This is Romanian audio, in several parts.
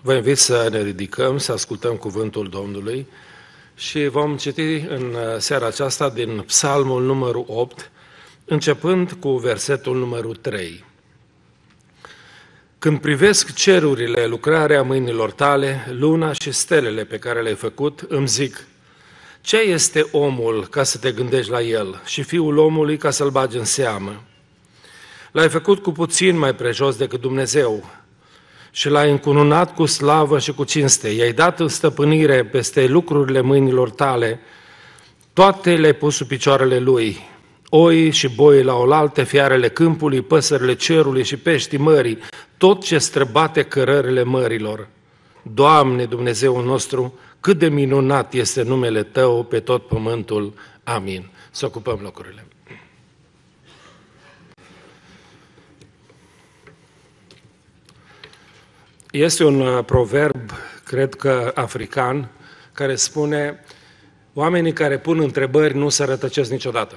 Vă invit să ne ridicăm, să ascultăm cuvântul Domnului și vom citi în seara aceasta din Psalmul numărul 8, începând cu versetul numărul 3. Când privesc cerurile, lucrarea mâinilor tale, luna și stelele pe care le-ai făcut, îmi zic, ce este omul ca să te gândești la el și fiul omului ca să-l bagi în seamă? L-ai făcut cu puțin mai prejos decât Dumnezeu și l-ai încununat cu slavă și cu cinste. I-ai dat în stăpânire peste lucrurile mâinilor tale, toate le-ai pus sub picioarele lui, oi și boi la oaltă, fiarele câmpului, păsările cerului și peștii mării, tot ce străbate cărările mărilor. Doamne, Dumnezeul nostru, cât de minunat este numele Tău pe tot pământul. Amin. Să ocupăm locurile. Este un proverb, cred că african, care spune, oamenii care pun întrebări nu se rătăcesc niciodată.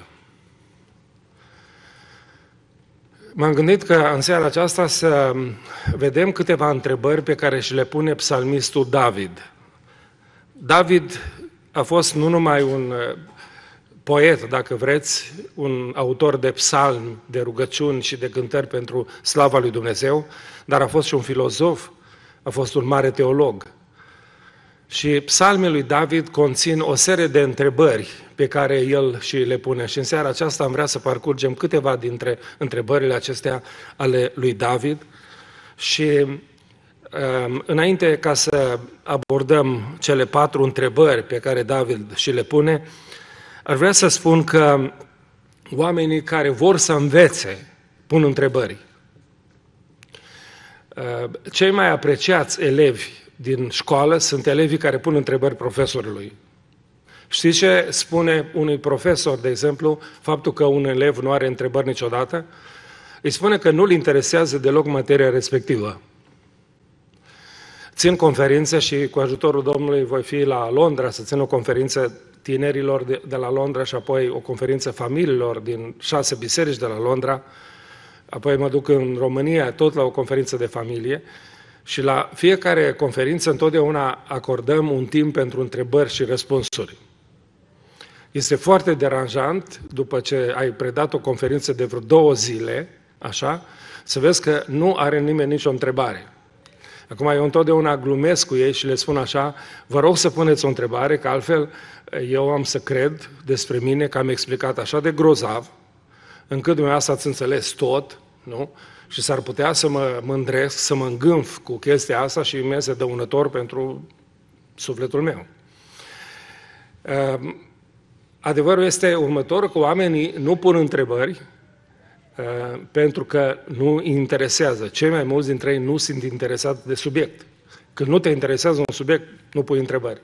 M-am gândit că în seara aceasta să vedem câteva întrebări pe care și le pune psalmistul David. David a fost nu numai un poet, dacă vreți, un autor de psalmi, de rugăciuni și de cântări pentru slava lui Dumnezeu, dar a fost și un filozof, a fost un mare teolog. Și psalmii lui David conțin o serie de întrebări pe care el și le pune. Și în seara aceasta am vrea să parcurgem câteva dintre întrebările acestea ale lui David. Și înainte ca să abordăm cele 4 întrebări pe care David și le pune, ar vrea să spun că oamenii care vor să învețe pun întrebări. Cei mai apreciați elevi din școală sunt elevii care pun întrebări profesorului. Știți ce spune unui profesor, de exemplu, faptul că un elev nu are întrebări niciodată? Îi spune că nu-l interesează deloc materia respectivă. Țin conferințe și cu ajutorul Domnului voi fi la Londra să țin o conferință tinerilor de la Londra și apoi o conferință familiilor din 6 biserici de la Londra. Apoi mă duc în România tot la o conferință de familie și la fiecare conferință întotdeauna acordăm un timp pentru întrebări și răspunsuri. Este foarte deranjant, după ce ai predat o conferință de vreo 2 zile, așa, să vezi că nu are nimeni nicio întrebare. Acum eu întotdeauna glumesc cu ei și le spun așa, vă rog să puneți o întrebare, că altfel eu am să cred despre mine că am explicat așa de grozav, încât dumneavoastră ați înțeles tot, nu? Și s-ar putea să mă mândresc, să mă îngânf cu chestia asta și mi este dăunător pentru sufletul meu. Adevărul este următorul, că oamenii nu pun întrebări pentru că nu îi interesează. Cei mai mulți dintre ei nu sunt interesați de subiect. Când nu te interesează un subiect, nu pui întrebări.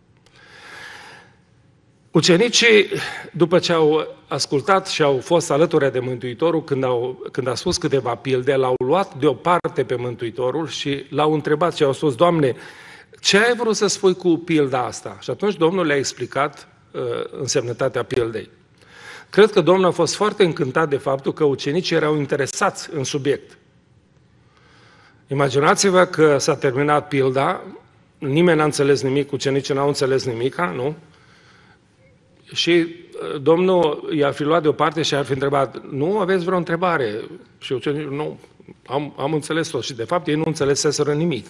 Ucenicii, după ce au ascultat și au fost alături de Mântuitorul, când a spus câteva pilde, l-au luat deoparte pe Mântuitorul și l-au întrebat și au spus, Doamne, ce ai vrut să spui cu pilda asta? Și atunci Domnul le-a explicat însemnătatea pildei. Cred că Domnul a fost foarte încântat de faptul că ucenicii erau interesați în subiect. Imaginați-vă că s-a terminat pilda, nimeni n-a înțeles nimic, ucenicii n-au înțeles nimic, nu? Și Domnul i-ar fi luat deoparte și ar fi întrebat, nu aveți vreo întrebare? Și ucenicii, nu, am înțeles tot. Și de fapt ei nu înțeleseseră nimic.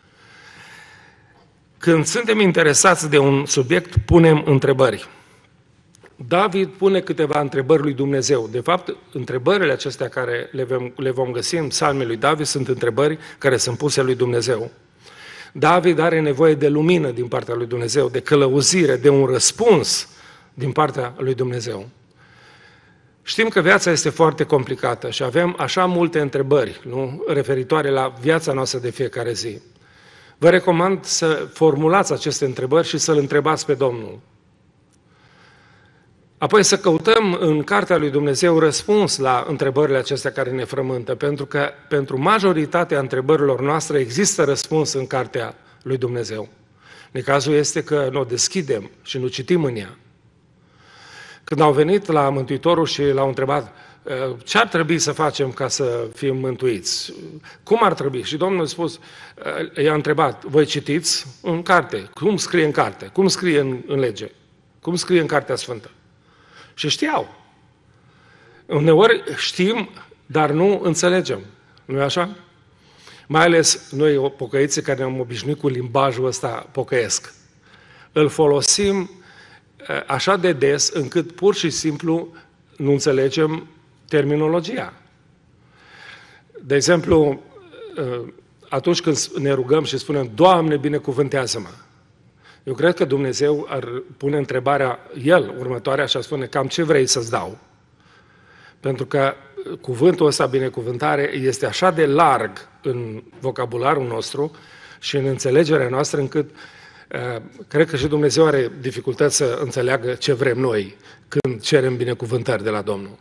Când suntem interesați de un subiect, punem întrebări. David pune câteva întrebări lui Dumnezeu. De fapt, întrebările acestea care le vom găsi în psalmii lui David sunt întrebări care sunt puse lui Dumnezeu. David are nevoie de lumină din partea lui Dumnezeu, de călăuzire, de un răspuns din partea lui Dumnezeu. Știm că viața este foarte complicată și avem așa multe întrebări, nu, referitoare la viața noastră de fiecare zi. Vă recomand să formulați aceste întrebări și să-L întrebați pe Domnul. Apoi să căutăm în Cartea lui Dumnezeu răspuns la întrebările acestea care ne frământă, pentru că pentru majoritatea întrebărilor noastre există răspuns în Cartea lui Dumnezeu. Necazul este că nu o deschidem și nu citim în ea. Când au venit la Mântuitorul și l-au întrebat, ce ar trebui să facem ca să fim mântuiți? Cum ar trebui? Și Domnul a spus, i-a întrebat, voi citiți în carte? Cum scrie în carte? Cum scrie în lege? Cum scrie în Cartea Sfântă? Și știau. Uneori știm, dar nu înțelegem. Nu-i așa? Mai ales noi, pocăiții care ne-am obișnuit cu limbajul ăsta pocăiesc. Îl folosim așa de des încât pur și simplu nu înțelegem terminologia. De exemplu, atunci când ne rugăm și spunem, Doamne, binecuvântează-mă, eu cred că Dumnezeu ar pune întrebarea, El, următoarea, și ar spune, cam ce vrei să-ți dau? Pentru că cuvântul ăsta, binecuvântare, este așa de larg în vocabularul nostru și în înțelegerea noastră, încât cred că și Dumnezeu are dificultăți să înțeleagă ce vrem noi când cerem binecuvântări de la Domnul.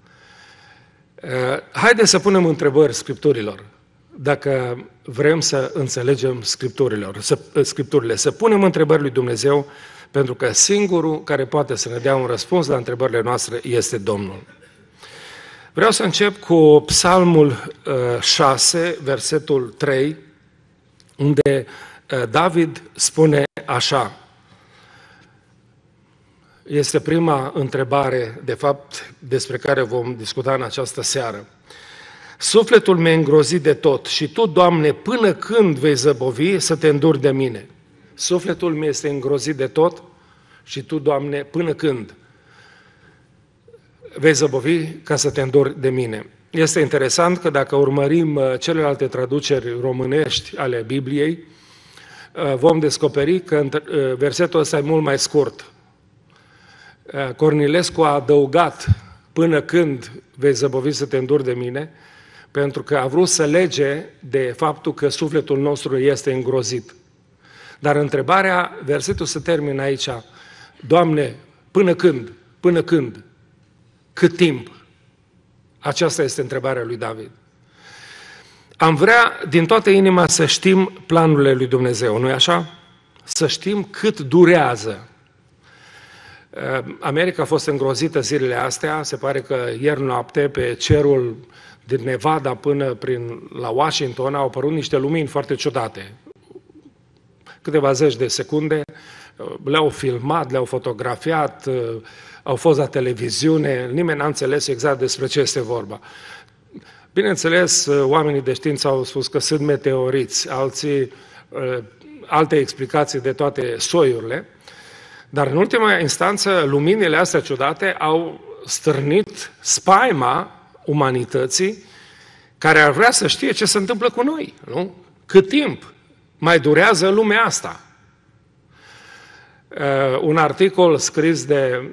Haideți să punem întrebări Scripturilor, dacă vrem să înțelegem Scripturile, să punem întrebări lui Dumnezeu, pentru că singurul care poate să ne dea un răspuns la întrebările noastre este Domnul. Vreau să încep cu Psalmul 6, versetul 3, unde David spune așa. Este prima întrebare, de fapt, despre care vom discuta în această seară. Sufletul meu îngrozit de tot și Tu, Doamne, până când vei zăbovi să te înduri de mine? Sufletul meu este îngrozit de tot și Tu, Doamne, până când vei zăbovi ca să te înduri de mine? Este interesant că dacă urmărim celelalte traduceri românești ale Bibliei, vom descoperi că versetul ăsta e mult mai scurt. Cornilescu a adăugat până când vei zăbovi să te înduri de mine, pentru că a vrut să lege de faptul că sufletul nostru este îngrozit. Dar întrebarea, versetul se termină aici, Doamne, până când? Până când? Cât timp? Aceasta este întrebarea lui David. Am vrea din toată inima să știm planurile lui Dumnezeu, nu-i așa? Să știm cât durează. America a fost îngrozită zilele astea, se pare că ieri noapte pe cerul din Nevada până la Washington au apărut niște lumini foarte ciudate. Câteva zeci de secunde, le-au filmat, le-au fotografiat, au fost la televiziune, nimeni n-a înțeles exact despre ce este vorba. Bineînțeles, oamenii de știință au spus că sunt meteoriți, alții alte explicații de toate soiurile, dar în ultima instanță luminile astea ciudate au stârnit spaima umanității care ar vrea să știe ce se întâmplă cu noi, nu? Cât timp mai durează lumea asta? Un articol scris de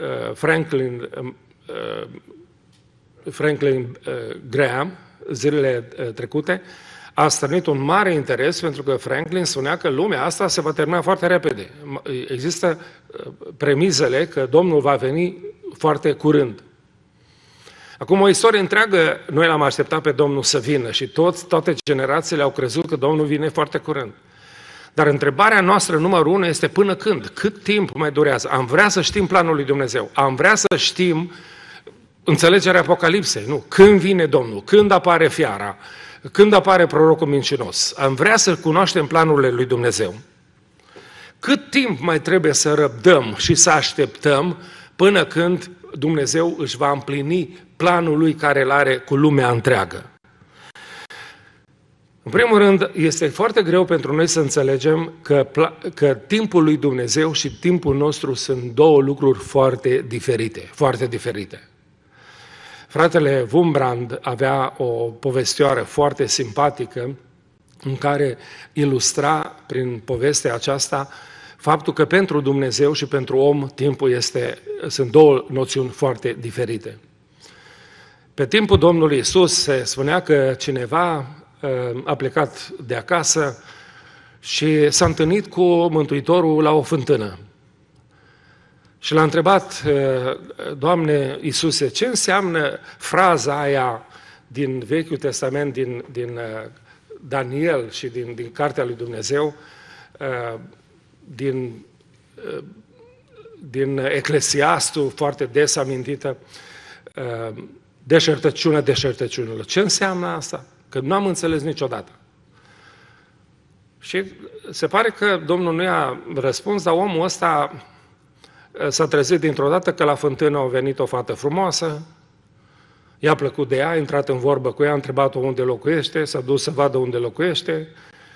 Franklin Graham, zilele trecute, a stârnit un mare interes pentru că Franklin spunea că lumea asta se va termina foarte repede. Există premizele că Domnul va veni foarte curând. Acum, o istorie întreagă, noi l-am așteptat pe Domnul să vină și toate generațiile au crezut că Domnul vine foarte curând. Dar întrebarea noastră numărul 1 este până când? Cât timp mai durează? Am vrea să știm planul lui Dumnezeu. Am vrea să știm înțelegerea Apocalipsei, nu? Când vine Domnul? Când apare fiara? Când apare prorocul mincinos? Am vrea să cunoaștem planurile lui Dumnezeu. Cât timp mai trebuie să răbdăm și să așteptăm până când Dumnezeu își va împlini planul lui care îl are cu lumea întreagă? În primul rând, este foarte greu pentru noi să înțelegem că timpul lui Dumnezeu și timpul nostru sunt două lucruri foarte diferite, foarte diferite. Fratele Wurmbrand avea o povestioară foarte simpatică în care ilustra prin povestea aceasta faptul că pentru Dumnezeu și pentru om timpul sunt două noțiuni foarte diferite. Pe timpul Domnului Iisus se spunea că cineva a plecat de acasă și s-a întâlnit cu Mântuitorul la o fântână. Și l-a întrebat, Doamne Iisuse, ce înseamnă fraza aia din Vechiul Testament, din Daniel și din Cartea lui Dumnezeu, din Eclesiastul, foarte des amintită, deșertăciunea deșertăciunilor. Ce înseamnă asta? Că nu am înțeles niciodată. Și se pare că Domnul nu i-a răspuns, dar omul ăsta s-a trezit dintr-o dată că la fântână a venit o fată frumoasă, i-a plăcut de ea, a intrat în vorbă cu ea, a întrebat-o unde locuiește, s-a dus să vadă unde locuiește.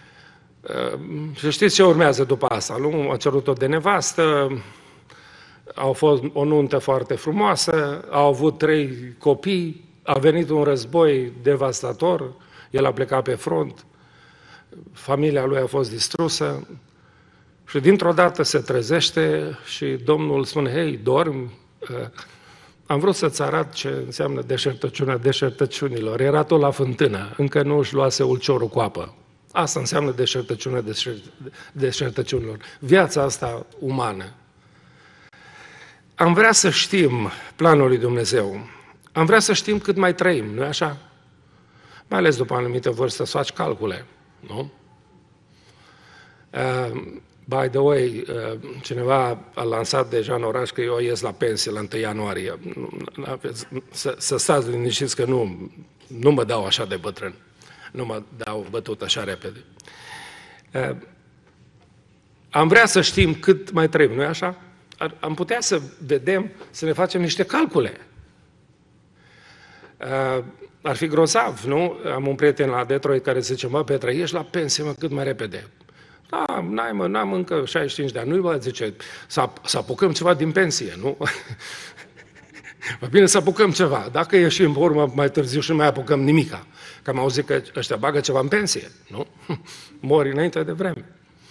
Și știți ce urmează după asta? A cerut-o de nevastă, au fost o nuntă foarte frumoasă, au avut 3 copii, a venit un război devastator, el a plecat pe front, familia lui a fost distrusă și dintr-o dată se trezește și Domnul spune, hei, dormi? Am vrut să-ți arăt ce înseamnă deșertăciunea deșertăciunilor. Era tot la fântână, încă nu își luase ulciorul cu apă. Asta înseamnă deșertăciunea deșertăciunilor. Viața asta umană. Am vrea să știm planul lui Dumnezeu. Am vrea să știm cât mai trăim, nu-i așa? Mai ales după o anumită vârstă să faci calcule, nu? By the way, cineva a lansat deja în oraș că eu ies la pensie la 1 ianuarie. Să stați liniștiți că nu mă dau așa de bătrân. Nu mă dau bătut așa repede. Am vrea să știm cât mai trăim, nu-i așa? Am putea să vedem, să ne facem niște calcule. Ar fi grozav, nu? Am un prieten la Detroit care zice, mă, Petre, ești la pensie, mă, cât mai repede. Da, n-am încă 65 de ani. Nu-i, bă, zice, să apucăm ceva din pensie, nu? Mai bine să apucăm ceva. Dacă ieșim pe urmă mai târziu și nu mai apucăm nimica. Că am auzit că ăștia bagă ceva în pensie, nu? Mori înainte de vreme.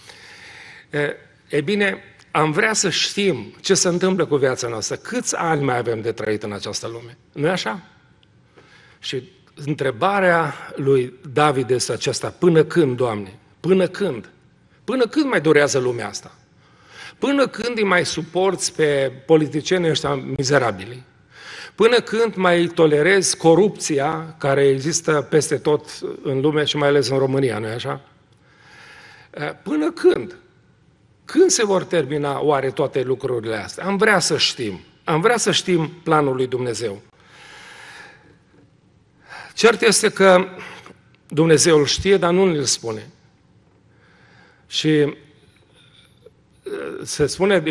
E bine, am vrea să știm ce se întâmplă cu viața noastră. Câți ani mai avem de trăit în această lume? Nu-i așa? Și întrebarea lui David este aceasta, până când, Doamne? Până când? Până când mai durează lumea asta? Până când îi mai suporți pe politicienii ăștia mizerabili? Până când mai tolerezi corupția care există peste tot în lume și mai ales în România, nu-i așa? Până când? Când se vor termina oare toate lucrurile astea? Am vrea să știm. Am vrea să știm planul lui Dumnezeu. Cert este că Dumnezeu îl știe, dar nu îl spune. Și se spune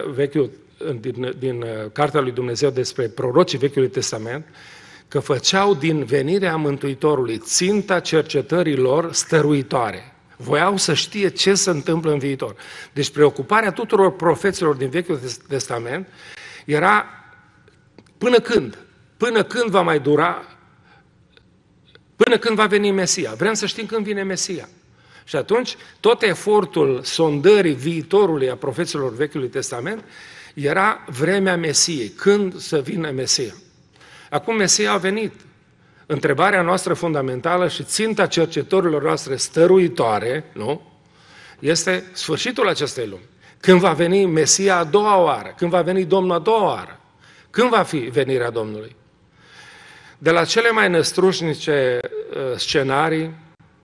din Cartea lui Dumnezeu despre prorocii Vechiului Testament că făceau din venirea Mântuitorului ținta cercetării lor stăruitoare. Voiau să știe ce se întâmplă în viitor. Deci preocuparea tuturor profeților din Vechiul Testament era până când? Până când va mai dura? Până când va veni Mesia? Vrem să știm când vine Mesia. Și atunci, tot efortul sondării viitorului a profeților Vechiului Testament era vremea Mesiei. Când să vină Mesia? Acum Mesia a venit. Întrebarea noastră fundamentală și ținta cercetătorilor noastre stăruitoare, nu? Este sfârșitul acestei lumi. Când va veni Mesia a doua oară? Când va veni Domnul a doua oară? Când va fi venirea Domnului? De la cele mai năstrușnice scenarii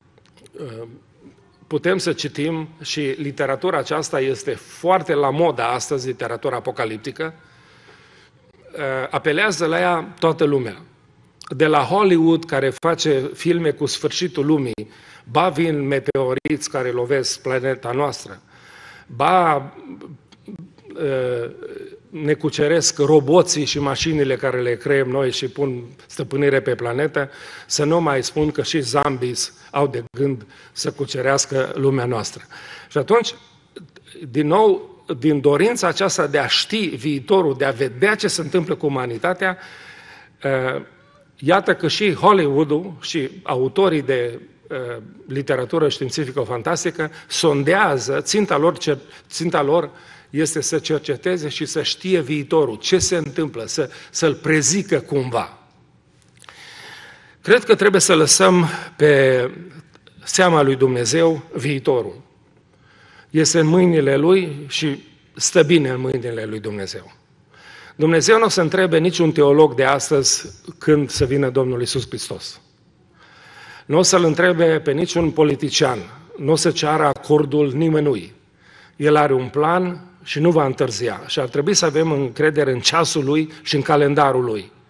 putem să citim și literatura aceasta este foarte la modă astăzi, literatura apocaliptică, apelează la ea toată lumea. De la Hollywood, care face filme cu sfârșitul lumii, ba vin meteoriți care lovesc planeta noastră, ba ne cuceresc roboții și mașinile care le creăm noi și pun stăpânire pe planetă, să nu mai spun că și zombies au de gând să cucerească lumea noastră. Și atunci, din nou, din dorința aceasta de a ști viitorul, de a vedea ce se întâmplă cu umanitatea, iată că și Hollywood-ul și autorii de literatură științifică-fantastică sondează, ținta lor este să cerceteze și să știe viitorul, ce se întâmplă, să-l prezică cumva. Cred că trebuie să lăsăm pe seama lui Dumnezeu viitorul. Este în mâinile Lui și stă bine în mâinile lui Dumnezeu. Dumnezeu nu o să întrebe niciun teolog de astăzi când să vină Domnul Iisus Hristos. Nu o să-l întrebe pe niciun politician, nu o să ceară acordul nimănui. El are un plan și nu va întârzia. Și ar trebui să avem încredere în ceasul Lui și în calendarul Lui.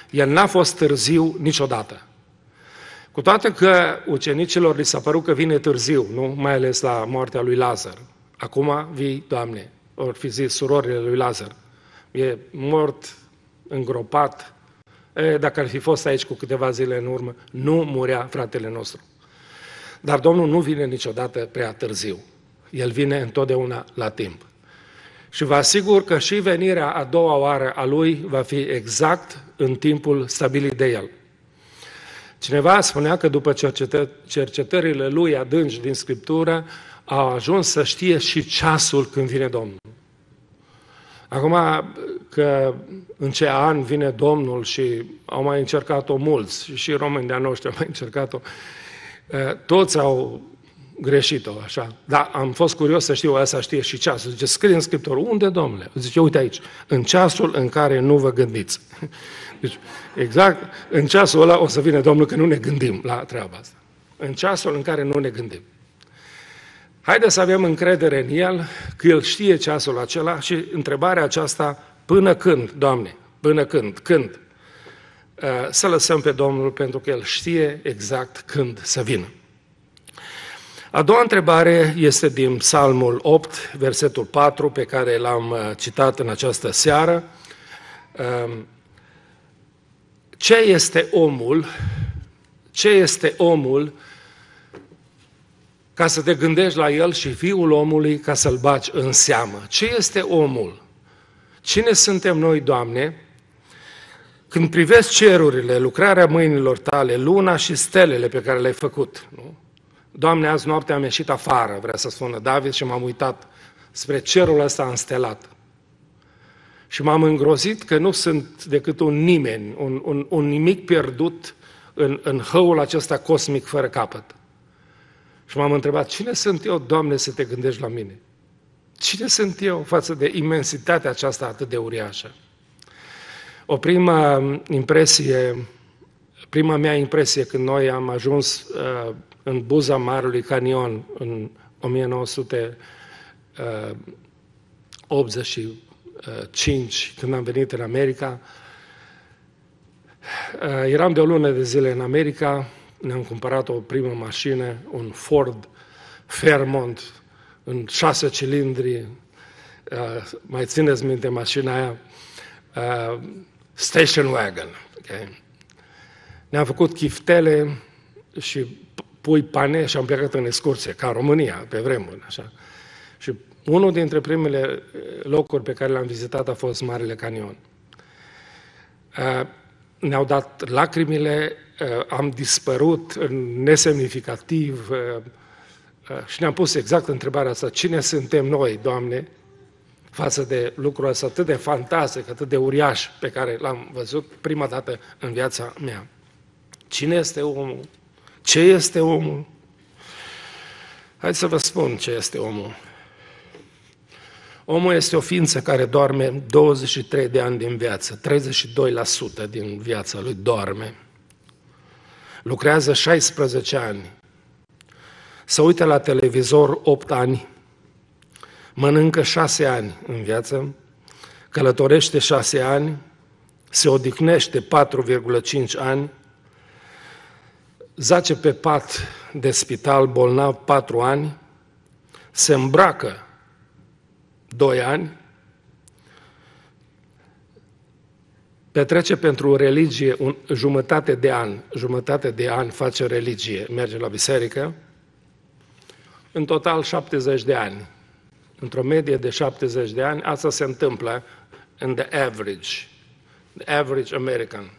El n-a fost târziu niciodată. Cu toate că ucenicilor li s-a părut că vine târziu, nu? Mai ales la moartea lui Lazar. Acum vii, Doamne, or fi zis surorile lui Lazar. E mort, îngropat. Dacă ar fi fost aici cu câteva zile în urmă, nu murea fratele nostru. Dar Domnul nu vine niciodată prea târziu. El vine întotdeauna la timp. Și vă asigur că și venirea a doua oară a Lui va fi exact în timpul stabilit de El. Cineva spunea că după cercetările lui adânci din Scriptură, a ajuns să știe și ceasul când vine Domnul. Acum că în ce an vine Domnul și au mai încercat-o mulți, și români de-a noștri au mai încercat-o, toți au greșit-o așa. Dar am fost curios să știu, ăsta știe și ceasul. Zice, scrie în Scriptură, unde, Domnule? Zice, uite aici, în ceasul în care nu vă gândiți. Deci, exact, în ceasul ăla o să vină Domnul, că nu ne gândim la treaba asta. În ceasul în care nu ne gândim. Haideți să avem încredere în El, că El știe ceasul acela și întrebarea aceasta, până când, Doamne, până când? Când? Să lăsăm pe Domnul, pentru că El știe exact când să vină. A doua întrebare este din Psalmul 8, versetul 4, pe care l-am citat în această seară. Ce este omul? Ce este omul ca să te gândești la el și fiul omului ca să-l bagi în seamă? Ce este omul? Cine suntem noi, Doamne? Când privesc cerurile, lucrarea mâinilor tale, luna și stelele pe care le-ai făcut, nu? Doamne, azi noapte am ieșit afară, vrea să spună David, și m-am uitat spre cerul ăsta înstelat. Și m-am îngrozit că nu sunt decât un nimeni, un nimic pierdut în hăul acesta cosmic fără capăt. Și m-am întrebat, cine sunt eu, Doamne, să te gândești la mine? Cine sunt eu față de imensitatea aceasta atât de uriașă? O prima mea impresie când noi am ajuns în buza Marelui Canion în 1985, când am venit în America. Eram de o lună de zile în America, ne-am cumpărat o primă mașină, un Ford Fairmont, în 6 cilindri, mai țineți minte mașina aia, station wagon. Okay? Ne-am făcut chiftele și pui pane și am plecat în excursie, ca în România, pe vremuri. Așa. Și unul dintre primele locuri pe care le-am vizitat a fost Marele Canion. Ne-au dat lacrimile, am dispărut nesemnificativ și ne-am pus exact întrebarea asta, cine suntem noi, Doamne, față de lucrul ăsta atât de fantastic, atât de uriaș pe care l-am văzut prima dată în viața mea. Cine este omul? Ce este omul? Haideți să vă spun ce este omul. Omul este o ființă care doarme 23 de ani din viață, 32% din viața lui doarme. Lucrează 16 ani, se uită la televizor 8 ani, mănâncă 6 ani în viață, călătorește 6 ani, se odihnește 4,5 ani, zace pe pat de spital bolnav 4 ani, se îmbracă 2 ani, petrece pentru religie jumătate de an face religie, merge la biserică, în total 70 de ani. Într-o medie de 70 de ani, asta se întâmplă în the average American.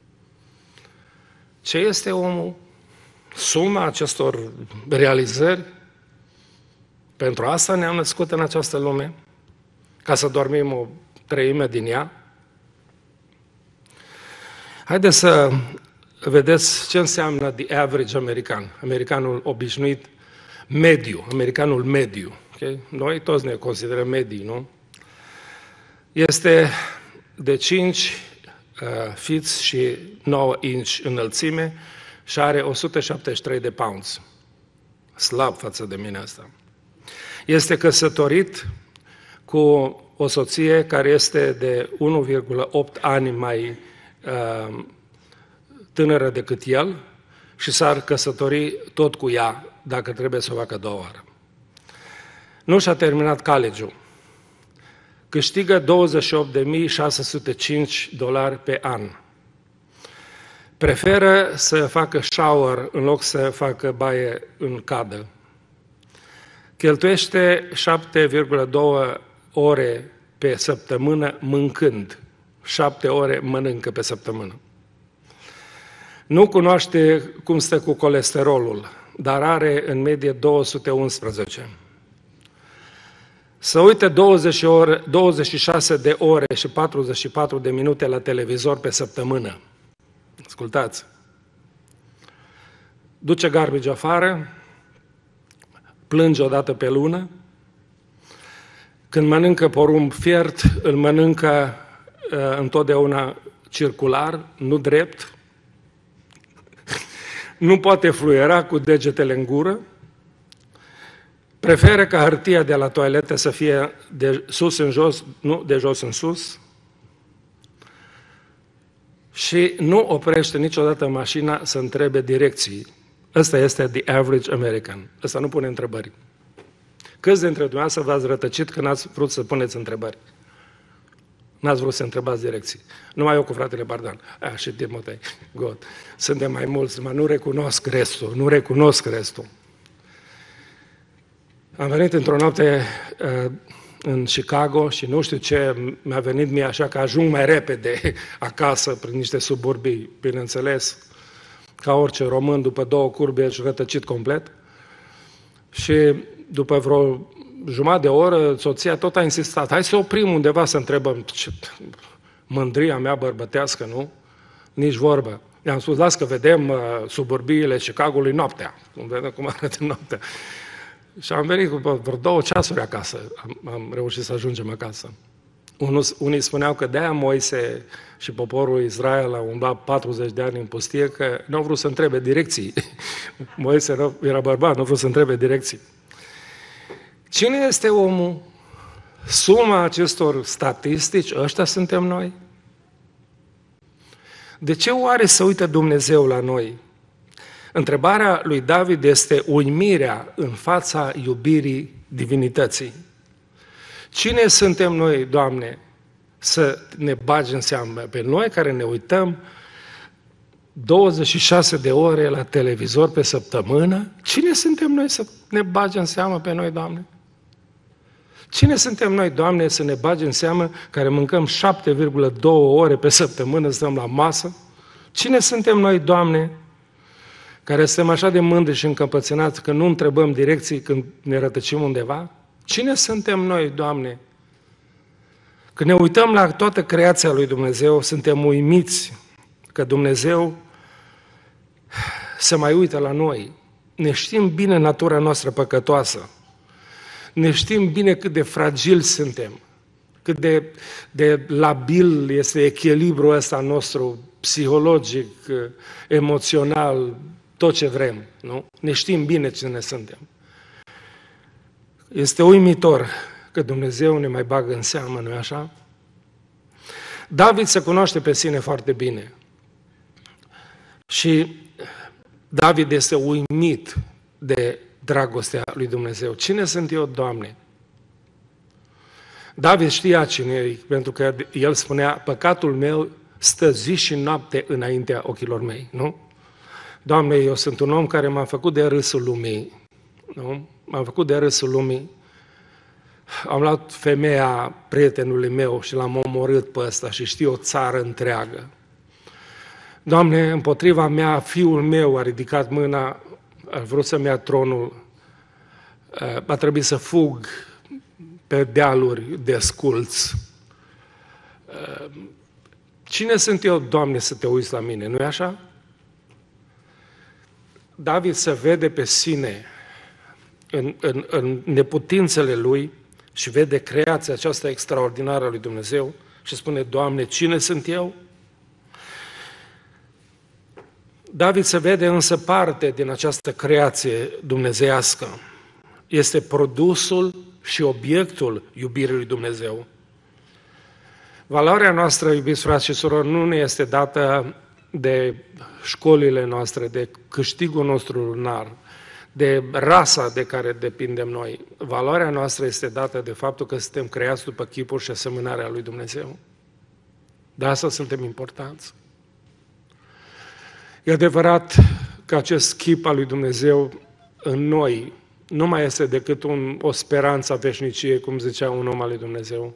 Ce este omul? Suma acestor realizări? Pentru asta ne-am născut în această lume? Ca să dormim o treime din ea? Haideți să vedeți ce înseamnă the average American, americanul obișnuit, americanul mediu. Okay? Noi toți ne considerăm medii, nu? Este de 5 fiți și 9 inci înălțime și are 173 de pounds. Slab față de mine asta. Este căsătorit cu o soție care este de 1,8 ani mai tânără decât el și s-ar căsători tot cu ea, dacă trebuie să o facă 2 ori. Nu și-a terminat college-ul. Câștigă $28.605 pe an. Preferă să facă shower în loc să facă baie în cadă. Cheltuiește 7,2 ore pe săptămână mâncând. 7 ore mănâncă pe săptămână. Nu cunoaște cum stă cu colesterolul, dar are în medie 211. Să uite 26 de ore și 44 de minute la televizor pe săptămână. Ascultați. Duce garbage afară, plânge o dată pe lună, când mănâncă porumb fiert, îl mănâncă întotdeauna circular, nu drept, nu poate fluiera cu degetele în gură, preferă ca hârtia de la toaletă să fie de sus în jos, nu de jos în sus, și nu oprește niciodată mașina să întrebe direcții. Ăsta este the average American. Ăsta nu pune întrebări. Câți dintre dumneavoastră v-ați rătăcit că n-ați vrut să puneți întrebări? N-ați vrut să întrebați direcții. Numai eu cu fratele Bardan. Și Timotei. God. Suntem mai mulți, dar nu recunosc restul. Am venit într-o noapte în Chicago și nu știu ce mi-a venit mie așa că ajung mai repede acasă prin niște suburbii, bineînțeles, ca orice român, după 2 curbe ești rătăcit complet. Și după vreo jumătate de oră, soția tot a insistat, hai să oprim undeva să întrebăm. Mândria mea bărbătească, nu? Nici vorbă. I-am spus, las că vedem suburbiile Chicago-ului noaptea. Vedem cum arată noaptea. Și am venit cu vreo 2 ceasuri acasă. Am reușit să ajungem acasă. Unii spuneau că de-aia Moise și poporul Israel au umblat 40 de ani în pustie, că nu au vrut să întrebe direcții. Moise era bărbat, nu a vrut să întrebe direcții. Cine este omul? Suma acestor statistici, ăștia suntem noi? De ce oare să uită Dumnezeu la noi? Întrebarea lui David este uimirea în fața iubirii divinității. Cine suntem noi, Doamne, să ne bagi în seamă? Pe noi care ne uităm 26 de ore la televizor pe săptămână? Cine suntem noi să ne bagi în seamă pe noi, Doamne? Cine suntem noi, Doamne, să ne bagi în seamă care mâncăm 7,2 ore pe săptămână, stăm la masă? Cine suntem noi, Doamne, care suntem așa de mândri și încăpățânați că nu întrebăm direcții când ne rătăcim undeva? Cine suntem noi, Doamne? Când ne uităm la toată creația lui Dumnezeu, suntem uimiți că Dumnezeu se mai uită la noi. Ne știm bine natura noastră păcătoasă. Ne știm bine cât de fragili suntem, cât de labil este echilibrul ăsta nostru, psihologic, emoțional, tot ce vrem, nu? Ne știm bine cine suntem. Este uimitor că Dumnezeu ne mai bagă în seamă, nu-i așa? David se cunoaște pe sine foarte bine. Și David este uimit de dragostea lui Dumnezeu. Cine sunt eu, Doamne? David știa cine e, pentru că el spunea, păcatul meu stă zi și noapte înaintea ochilor mei, nu? Doamne, eu sunt un om care m-a făcut de râsul lumii, nu? M-am făcut de râsul lumii. Am luat femeia prietenului meu și l-am omorât pe ăsta și știu o țară întreagă. Doamne, împotriva mea, fiul meu a ridicat mâna, a vrut să-mi ia tronul, a trebuit să fug pe dealuri de sculți. Cine sunt eu, Doamne, să te uiți la mine, nu-i așa? David se vede pe sine în neputințele lui și vede creația aceasta extraordinară a lui Dumnezeu și spune, Doamne, cine sunt eu? David se vede însă parte din această creație dumnezeiască. Este produsul și obiectul iubirii lui Dumnezeu. Valoarea noastră, iubiți frați și surori, nu ne este dată de școlile noastre, de câștigul nostru lunar, de rasa de care depindem noi. Valoarea noastră este dată de faptul că suntem creați după chipul și asemănarea lui Dumnezeu. De asta suntem importanți. E adevărat că acest chip al lui Dumnezeu în noi nu mai este decât o speranță a veșniciei, cum zicea un om al lui Dumnezeu.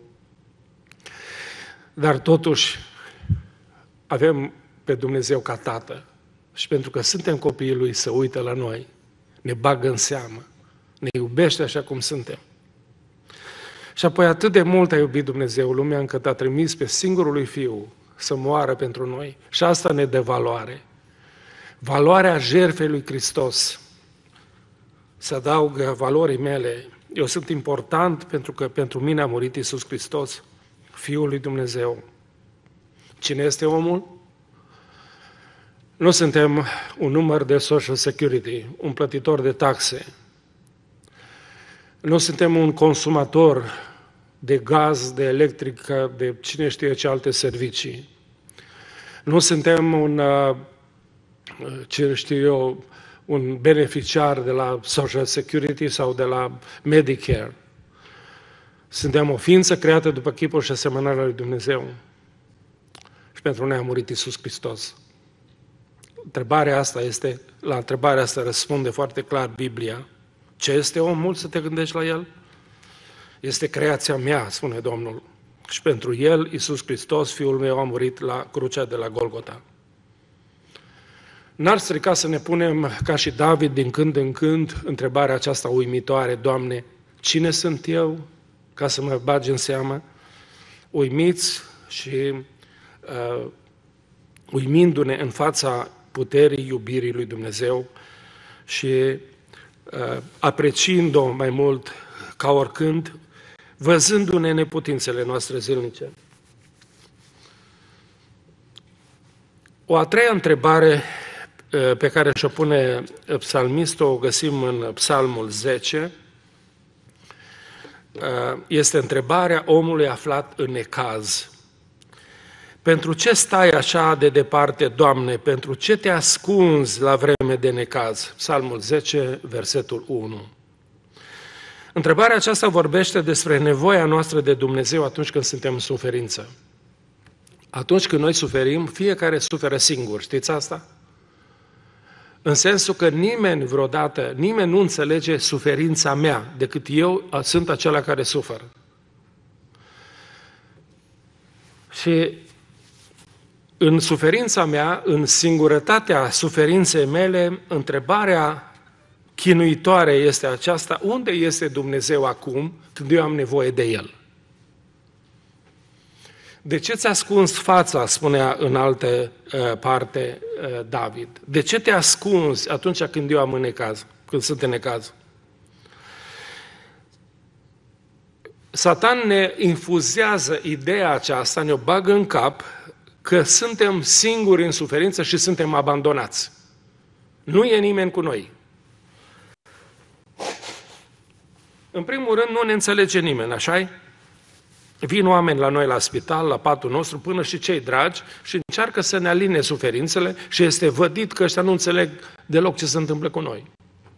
Dar totuși avem pe Dumnezeu ca Tată și pentru că suntem copiii Lui, se uită la noi, ne bagă în seamă, ne iubește așa cum suntem. Și apoi atât de mult a iubit Dumnezeu lumea încât a trimis pe singurul Lui Fiu să moară pentru noi și asta ne dă valoare. Valoarea jertfei lui Hristos se adaugă valorii mele. Eu sunt important pentru că pentru mine a murit Iisus Hristos, Fiul lui Dumnezeu. Cine este omul? Nu suntem un număr de Social Security, un plătitor de taxe. Nu suntem un consumator de gaz, de electrică, de cine știe ce alte servicii. Nu suntem un beneficiar de la Social Security sau de la Medicare. Suntem o ființă creată după chipul și asemănarea lui Dumnezeu. Și pentru noi a murit Iisus Hristos. La întrebarea asta răspunde foarte clar Biblia. Ce este omul, să te gândești la el? Este creația mea, spune Domnul. Și pentru el, Iisus Hristos, Fiul meu, a murit la crucea de la Golgota. N-ar strica să ne punem, ca și David, din când în când, întrebarea aceasta uimitoare: Doamne, cine sunt eu ca să mă bagi în seamă? Uimiți și uimindu-ne în fața puterii iubirii lui Dumnezeu și apreciind-o mai mult ca oricând, văzându-ne neputințele noastre zilnice. O a treia întrebare pe care și-o pune psalmistul, o găsim în Psalmul 10, este întrebarea omului aflat în necaz. Pentru ce stai așa de departe, Doamne? Pentru ce te ascunzi la vreme de necaz? Psalmul 10, versetul 1. Întrebarea aceasta vorbește despre nevoia noastră de Dumnezeu atunci când suntem în suferință. Atunci când noi suferim, fiecare suferă singur, știți asta? În sensul că nimeni nu înțelege suferința mea, decât eu sunt acela care suferă. Și în suferința mea, în singurătatea suferinței mele, întrebarea chinuitoare este aceasta: unde este Dumnezeu acum când eu am nevoie de El? De ce ți-a ascuns fața, spunea în altă parte David? De ce te ascunzi atunci când eu am necaz, când sunt în necaz? Satan ne infuzează ideea aceasta, ne-o bagă în cap că suntem singuri în suferință și suntem abandonați. Nu e nimeni cu noi. În primul rând, nu ne înțelege nimeni, așa-i? Vin oameni la noi la spital, la patul nostru, până și cei dragi, și încearcă să ne aline suferințele și este vădit că ăștia nu înțeleg deloc ce se întâmplă cu noi.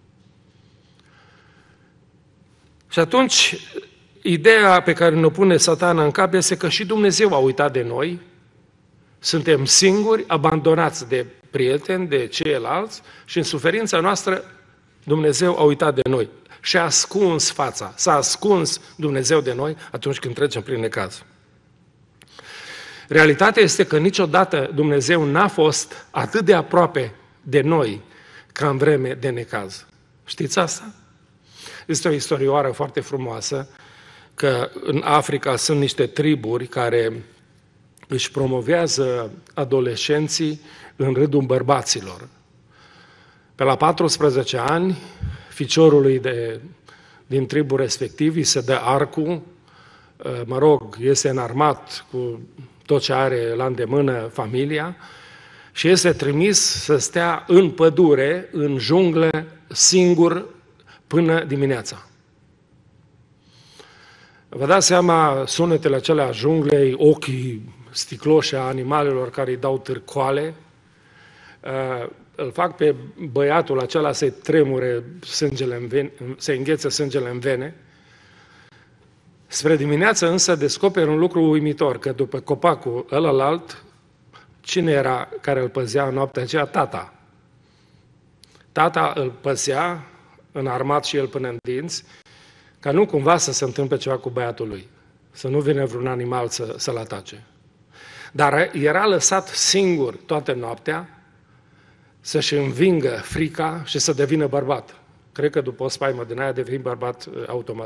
Și atunci, ideea pe care ne-o pune Satana în cap este că și Dumnezeu a uitat de noi, suntem singuri, abandonați de prieteni, de ceilalți și în suferința noastră Dumnezeu a uitat de noi. Și-a ascuns fața, s-a ascuns Dumnezeu de noi atunci când trecem prin necaz. Realitatea este că niciodată Dumnezeu n-a fost atât de aproape de noi ca în vreme de necaz. Știți asta? Este o istorioară foarte frumoasă că în Africa sunt niște triburi care își promovează adolescenții în rândul bărbaților. Pe la 14 ani, ficiorului din tribul respectiv îi se dă arcul, este înarmat cu tot ce are la îndemână familia și este trimis să stea în pădure, în junglă, singur până dimineața. Vă dați seama sunetele acelea junglei, ochii sticloși a animalelor care îi dau târcoale, îl fac pe băiatul acela să-i tremure sângele în vene, să-i înghețe sângele în vene. Spre dimineață însă descoperă un lucru uimitor, că după copacul ălălalt, cine era care îl păzea în noaptea aceea? Tata. Tata îl păzea, înarmat și el până în dinți, ca nu cumva să se întâmple ceva cu băiatul lui, să nu vină vreun animal să-l atace. Dar era lăsat singur toată noaptea să-și învingă frica și să devină bărbat. Cred că după o spaimă din aia deveni bărbat automat.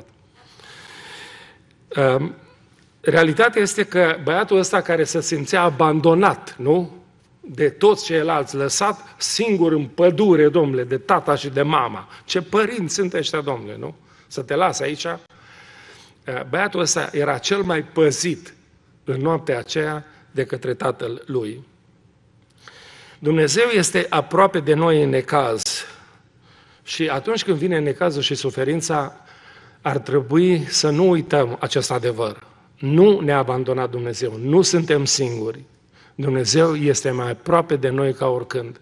Realitatea este că băiatul ăsta care se simțea abandonat, nu? De toți ceilalți, lăsat singur în pădure, domnule, de tata și de mama. Ce părinți sunt ăștia, domnule, nu? Să te las aici. Băiatul ăsta era cel mai păzit în noaptea aceea de către tatăl lui. Dumnezeu este aproape de noi în necaz și atunci când vine necazul și suferința, ar trebui să nu uităm acest adevăr. Nu ne-a abandonat Dumnezeu, nu suntem singuri. Dumnezeu este mai aproape de noi ca oricând.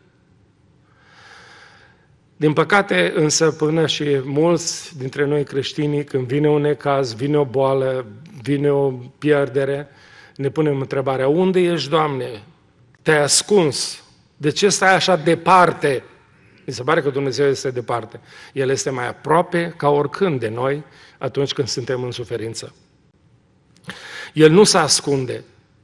Din păcate, însă, până și mulți dintre noi creștinii, când vine un necaz, vine o boală, vine o pierdere, ne punem întrebarea: unde ești, Doamne? Te-ai ascuns? De ce stai așa departe? Mi se pare că Dumnezeu este departe. El este mai aproape ca oricând de noi atunci când suntem în suferință. El nu se ascunde.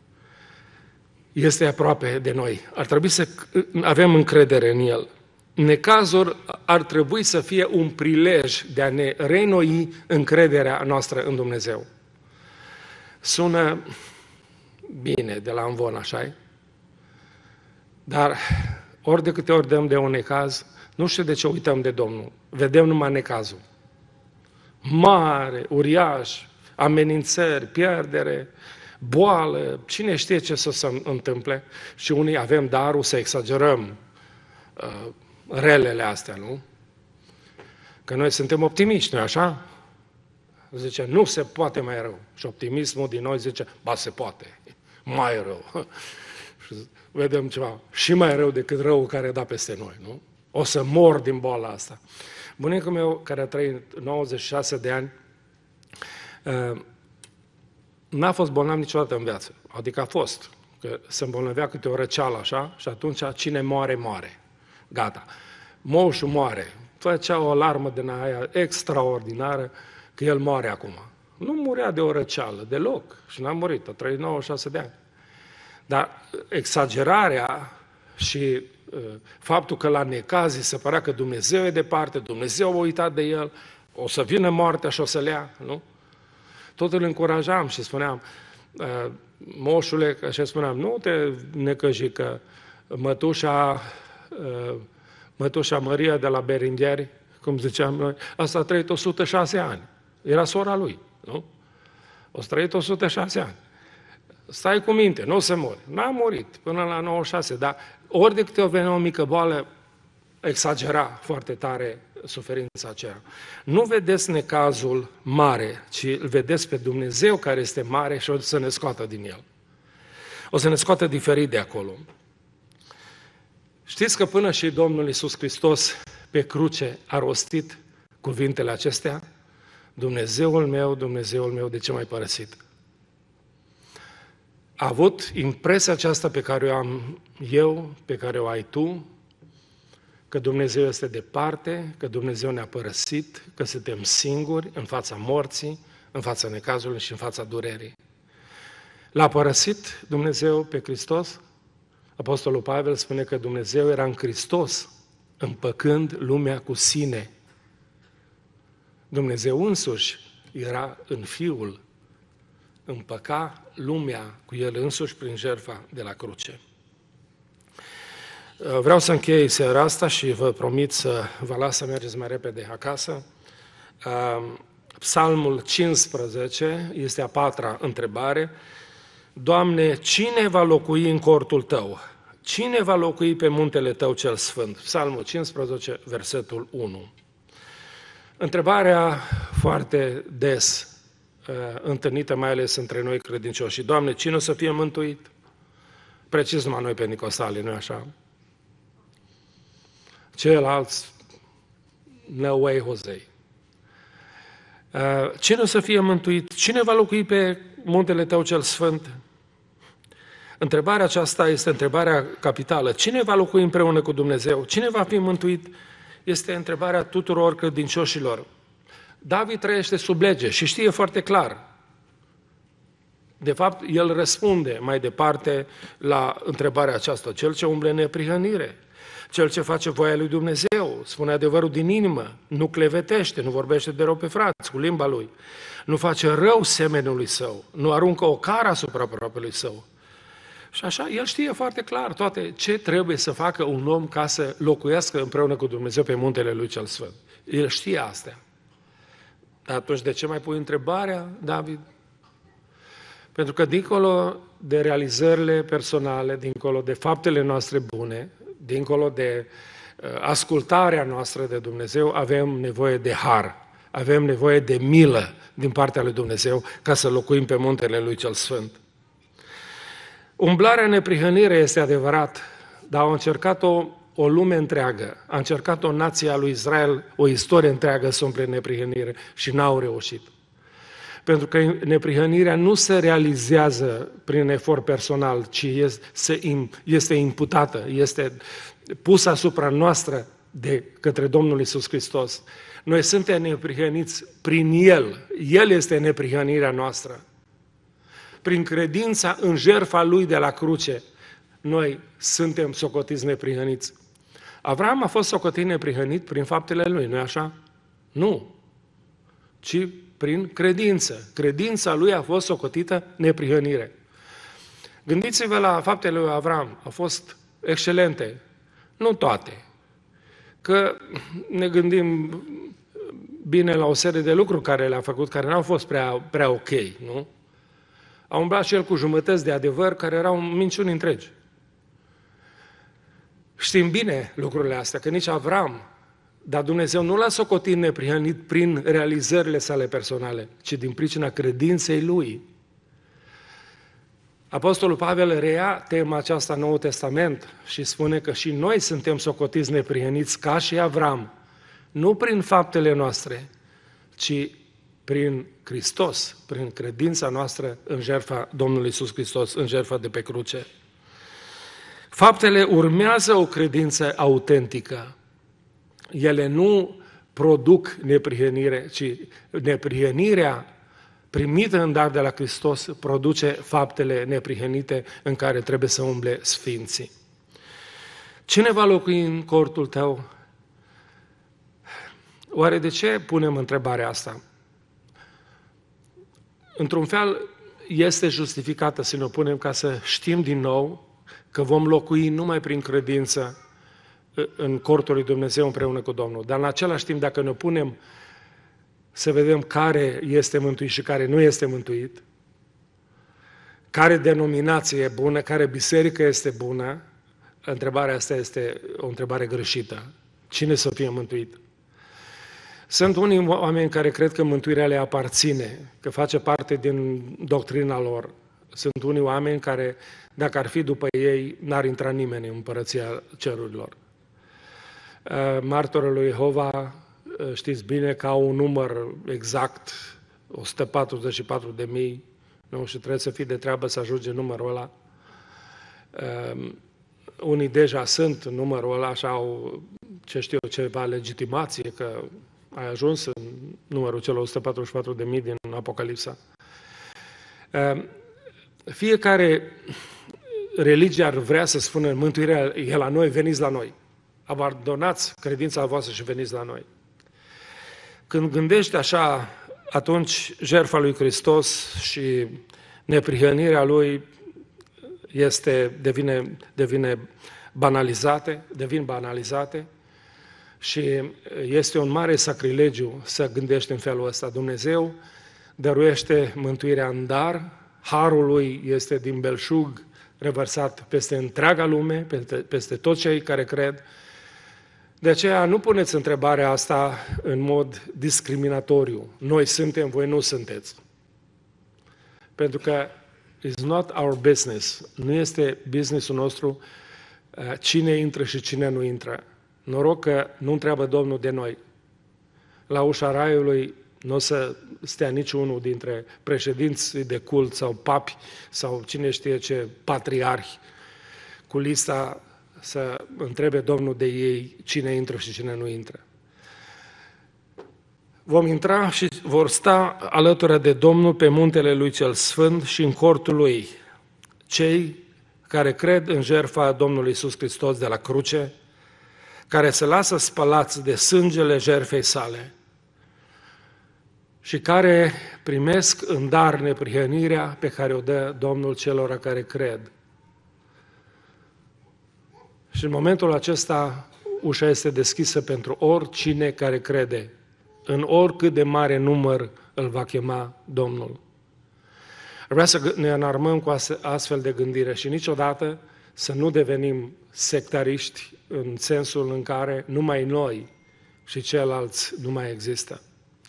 Este aproape de noi. Ar trebui să avem încredere în El. Necazul ar trebui să fie un prilej de a ne reînnoi încrederea noastră în Dumnezeu. Sună bine de la amvon, așa-i? Dar ori de câte ori dăm de un necaz, nu știu de ce uităm de Domnul. Vedem numai necazul. Mare, uriaș, amenințări, pierdere, boală, cine știe ce să se întâmple. Și unii avem darul să exagerăm relele astea, nu? Că noi suntem optimiști, nu așa? Zice, nu se poate mai rău. Și optimismul din noi zice, ba se poate, mai rău. Și vedem ceva și mai rău decât răul care da peste noi, nu? O să mor din boala asta. Bunicul meu, care a trăit 96 de ani, n-a fost bolnav niciodată în viață. Adică a fost. Că se îmbolnăvea câte o răceală așa și atunci cine moare, moare. Gata. Moșul moare. Făcea o alarmă din aia extraordinară că el moare acum. Nu murea de o răceală, deloc. Și n-a murit. A trăit 96 de ani. Dar exagerarea și faptul că la necazii se părea că Dumnezeu e departe, Dumnezeu a uitat de el, o să vină moartea și o să le ia, nu? Tot îl încurajam și spuneam, moșule, așa spuneam, nu te necăji că mătușa Maria de la Berengheri, cum ziceam noi, asta a trăit 106 ani. Era sora lui, nu? O trăit 106 ani. Stai cu minte, nu o să mori. N-a murit până la 96, dar ori de câte ori venea o mică boală, exagera foarte tare suferința aceea. Nu vedeți necazul mare, ci îl vedeți pe Dumnezeu care este mare și o să ne scoată din el. O să ne scoată diferit de acolo. Știți că până și Domnul Iisus Hristos pe cruce a rostit cuvintele acestea? Dumnezeul meu, de ce m-ai părăsit? A avut impresia aceasta pe care o am eu, pe care o ai tu, că Dumnezeu este departe, că Dumnezeu ne-a părăsit, că suntem singuri în fața morții, în fața necazului și în fața durerii. L-a părăsit Dumnezeu pe Hristos? Apostolul Pavel spune că Dumnezeu era în Hristos, împăcând lumea cu sine. Dumnezeu însuși era în Fiul, împăca lumea cu El însuși prin jertfa de la cruce. Vreau să închei seara asta și vă promit să vă las să mergeți mai repede acasă. Psalmul 15 este a patra întrebare. Doamne, cine va locui în cortul Tău? Cine va locui pe muntele Tău cel sfânt? Psalmul 15, versetul 1. Întrebarea foarte des întâlnită mai ales între noi credincioși. Și, Doamne, cine o să fie mântuit? Precis numai noi Pentecostali, nu-i așa? Ceilalți, no way, Jose. Cine o să fie mântuit? Cine va locui pe muntele Tău cel Sfânt? Întrebarea aceasta este întrebarea capitală. Cine va locui împreună cu Dumnezeu? Cine va fi mântuit? Este întrebarea tuturor credincioșilor. David trăiește sub lege și știe foarte clar. De fapt, el răspunde mai departe la întrebarea aceasta. Cel ce umble în neprihănire, cel ce face voia lui Dumnezeu, spune adevărul din inimă, nu clevetește, nu vorbește de rău pe frați cu limba lui, nu face rău semenului său, nu aruncă o cară asupra aproapelui său. Și așa, el știe foarte clar toate ce trebuie să facă un om ca să locuiască împreună cu Dumnezeu pe muntele lui cel Sfânt. El știe astea. Dar atunci de ce mai pui întrebarea, David? Pentru că dincolo de realizările personale, dincolo de faptele noastre bune, dincolo de ascultarea noastră de Dumnezeu, avem nevoie de har, avem nevoie de milă din partea lui Dumnezeu ca să locuim pe muntele lui cel Sfânt. Umblarea în neprihănire este adevărat, dar au încercat-o o lume întreagă, a încercat-o nația lui Israel, o istorie întreagă să umple în neprihănire și n-au reușit. Pentru că neprihănirea nu se realizează prin efort personal, ci este imputată, este pusă asupra noastră de către Domnul Iisus Hristos. Noi suntem neprihăniți prin El. El este neprihănirea noastră. Prin credința în jertfa Lui de la cruce, noi suntem socotiți neprihăniți. Avram a fost socotit neprihănit prin faptele lui, nu-i așa? Nu, ci prin credință. Credința lui a fost socotită neprihănire. Gândiți-vă la faptele lui Avram, au fost excelente, nu toate. Că ne gândim bine la o serie de lucruri care le-a făcut, care n-au fost prea ok, nu? A umblat și el cu jumătăți de adevăr care erau minciuni întregi. Știm bine lucrurile astea, că nici Avram, dar Dumnezeu nu l-a socotit neprihănit prin realizările sale personale, ci din pricina credinței lui. Apostolul Pavel reia tema aceasta în Noul Testament și spune că și noi suntem socotiți neprihăniți ca și Avram, nu prin faptele noastre, ci prin Hristos, prin credința noastră în jertfa Domnului Iisus Hristos, în jertfa de pe cruce. Faptele urmează o credință autentică. Ele nu produc neprihănire, ci neprihănirea primită în dar de la Hristos produce faptele neprihănite în care trebuie să umble sfinții. Cine va locui în cortul tău? Oare de ce punem întrebarea asta? Într-un fel, este justificată să ne o punem ca să știm din nou că vom locui numai prin credință în cortul lui Dumnezeu împreună cu Domnul. Dar în același timp, dacă ne punem să vedem care este mântuit și care nu este mântuit, care denominație e bună, care biserică este bună, întrebarea asta este o întrebare greșită. Cine să fie mântuit? Sunt unii oameni care cred că mântuirea le aparține, că face parte din doctrina lor. Sunt unii oameni care, dacă ar fi după ei, n-ar intra nimeni în împărăția cerurilor. Martorul lui Jehova, știți bine că au un număr exact, 144.000, nu? Și trebuie să fii de treabă să ajunge numărul ăla. Unii deja sunt în numărul ăla și au, ce știu eu, ceva legitimație, că ai ajuns în numărul celor 144.000 din Apocalipsa. Fiecare religie ar vrea să spună mântuirea e la noi, veniți la noi. Abandonați credința voastră și veniți la noi. Când gândești așa, atunci jertfa lui Hristos și neprihănirea lui devin banalizate și este un mare sacrilegiu să gândești în felul ăsta. Dumnezeu dăruiește mântuirea în dar, harul lui este din belșug revărsat peste întreaga lume, peste toți cei care cred. De aceea nu puneți întrebarea asta în mod discriminatoriu. Noi suntem, voi nu sunteți. pentru că it's not our business. Nu este businessul nostru cine intră și cine nu intră. Noroc că nu întreabă Domnul de noi. La ușa raiului nu o să stea niciunul dintre președinții de cult sau papi sau cine știe ce patriarhi cu lista să întrebe Domnul de ei cine intră și cine nu intră. Vom intra și vor sta alături de Domnul pe muntele Lui cel Sfânt și în cortul Lui. Cei care cred în jertfa Domnului Iisus Hristos de la cruce, care se lasă spălați de sângele jertfei sale și care primesc în dar neprihănirea pe care o dă Domnul celor care cred. Și în momentul acesta ușa este deschisă pentru oricine care crede. În oricât de mare număr îl va chema Domnul. Vreau să ne înarmăm cu astfel de gândire și niciodată să nu devenim sectariști în sensul în care numai noi și ceilalți nu mai există.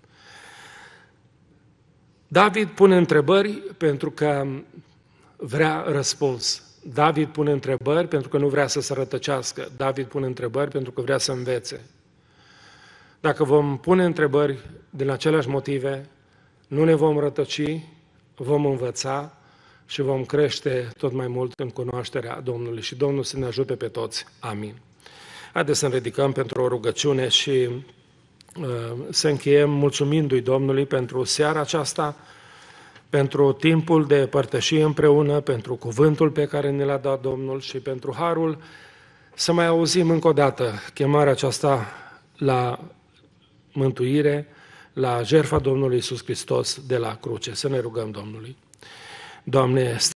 David pune întrebări pentru că vrea răspuns. David pune întrebări pentru că nu vrea să se rătăcească. David pune întrebări pentru că vrea să învețe. Dacă vom pune întrebări din aceleași motive, nu ne vom rătăci, vom învăța și vom crește tot mai mult în cunoașterea Domnului. Și Domnul să ne ajute pe toți. Amin. Haideți să ne ridicăm pentru o rugăciune și să încheiem mulțumindu-i Domnului pentru seara aceasta, pentru timpul de părtășie împreună, pentru cuvântul pe care ne l-a dat Domnul și pentru harul să mai auzim încă o dată chemarea aceasta la mântuire, la jertfa Domnului Iisus Hristos de la cruce. Să ne rugăm Domnului. Doamne,